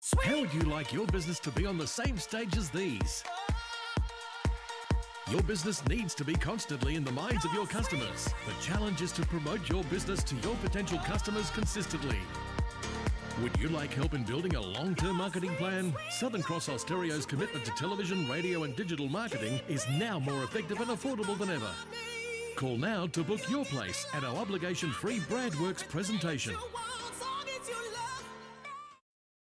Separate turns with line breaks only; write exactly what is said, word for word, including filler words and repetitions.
How would you like your business to be on the same stage as these? Your business needs to be constantly in the minds of your customers. The challenge is to promote your business to your potential customers consistently. Would you like help in building a long-term marketing plan? Southern Cross Austereo's commitment to television, radio and digital marketing is now more effective and affordable than ever. Call now to book your place at our obligation-free BrandWorks presentation.